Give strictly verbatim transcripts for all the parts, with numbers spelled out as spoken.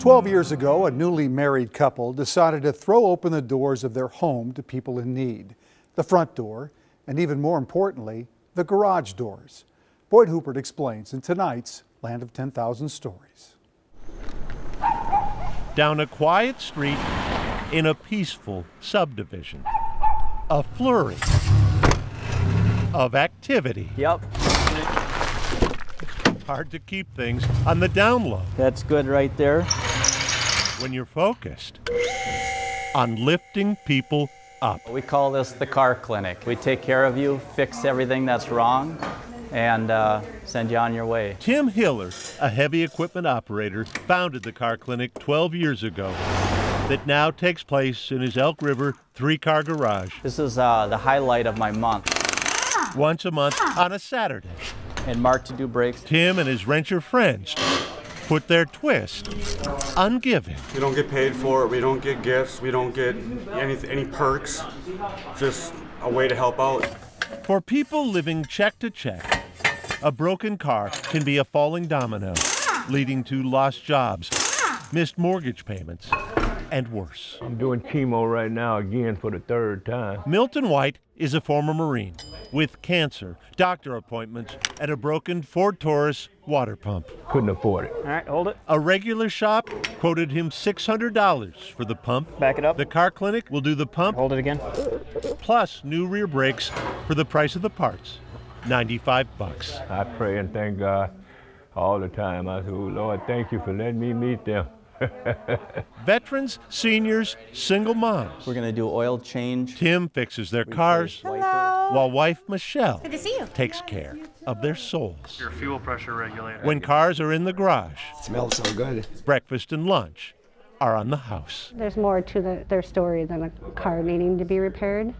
twelve years ago, a newly married couple decided to throw open the doors of their home to people in need. The front door, and even more importantly, the garage doors. Boyd Huppert explains in tonight's Land of ten thousand Stories. Down a quiet street in a peaceful subdivision. A flurry of activity. Yep. Hard to keep things on the down low. That's good right there. When you're focused on lifting people up. We call this the car clinic. We take care of you, fix everything that's wrong, and uh, send you on your way. Tim Hiller, a heavy equipment operator, founded the car clinic twelve years ago that now takes place in his Elk River three-car garage. This is uh, the highlight of my month. Once a month on a Saturday. And Mark to do brakes. Tim and his renter friends put their twist on giving. We don't get paid for it. We don't get gifts. We don't get any, any perks. Just a way to help out. For people living check to check, a broken car can be a falling domino, leading to lost jobs, missed mortgage payments, and worse. I'm doing chemo right now again for the third time. Milton White is a former Marine with cancer, doctor appointments, and a broken Ford Taurus water pump. Couldn't afford it. All right, hold it. A regular shop quoted him six hundred dollars for the pump. Back it up. The car clinic will do the pump. Hold it again. Plus new rear brakes for the price of the parts, ninety-five bucks. I pray and thank God all the time. I say, oh, Lord, thank you for letting me meet them. Veterans, seniors, single moms. We're gonna do oil change. Tim fixes their cars, Hello. while wife Michelle Good to see you. takes care of their souls. Your fuel pressure regulator. When cars are in the garage, It smells so good. breakfast and lunch are on the house. There's more to the, their story than a car needing to be repaired.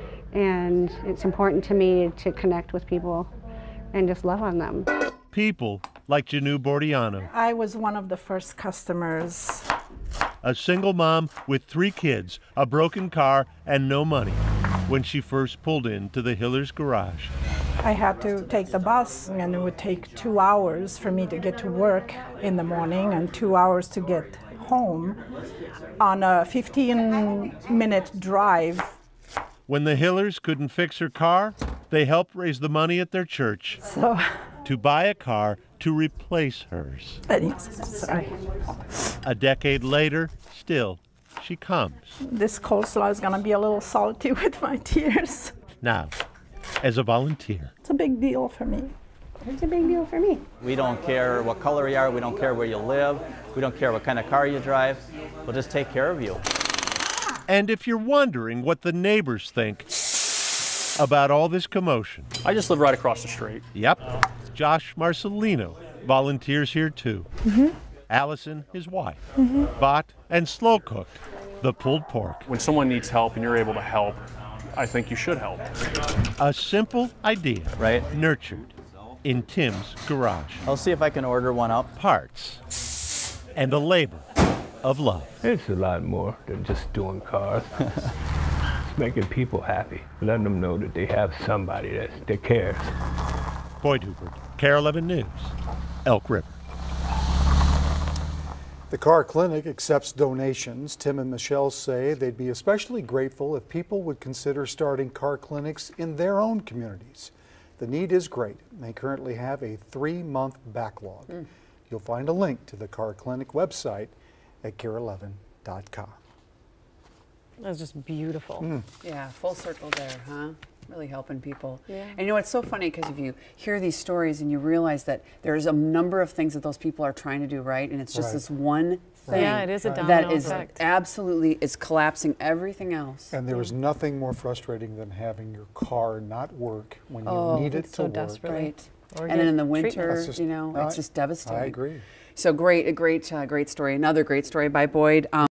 And it's important to me to connect with people and just love on them. People like Janu Bordiano, I was one of the first customers. a single mom with three kids, a broken car, and no money when she first pulled into the Hillers garage. I had to take the bus, and it would take two hours for me to get to work in the morning and two hours to get home on a fifteen minute drive. When the Hillers couldn't fix her car, they helped raise the money at their church So, to buy a car to replace hers. sorry. A decade later, still, she comes. This coleslaw is gonna be a little salty with my tears. Now, as a volunteer. It's a big deal for me. It's a big deal for me. We don't care what color you are. We don't care where you live. We don't care what kind of car you drive. We'll just take care of you. And if you're wondering what the neighbors think about all this commotion. I just live right across the street. Yep, Josh Marcelino volunteers here too. Mm-hmm. Allison, his wife, mm-hmm. bought and slow cooked the pulled pork. When someone needs help and you're able to help, I think you should help. A simple idea, Right? nurtured in Tim's garage. I'll see if I can order one up. Parts and the labor of love. It's a lot more than just doing cars. It's making people happy, letting them know that they have somebody that, that cares. Boyd Huppert, K R eleven News, Elk River. The car clinic accepts donations. Tim and Michelle say they'd be especially grateful if people would consider starting car clinics in their own communities. The need is great. They currently have a three-month backlog. Mm. You'll find a link to the car clinic website at K R eleven dot com. That's just beautiful. Mm. Yeah, full circle there, huh? Really helping people. Yeah. And you know, it's so funny because if you hear these stories and you realize that there's a number of things that those people are trying to do right, and it's just Right. this one thing Yeah, it is a domino that is effect. absolutely is collapsing everything else. And there is nothing more frustrating than having your car not work when you Oh, need it it's to so work. desperate. Right. Or And then in the get winter, treatment. That's just- you know, I- it's just devastating. I agree. So great, a great, uh, great story. Another great story by Boyd. Um,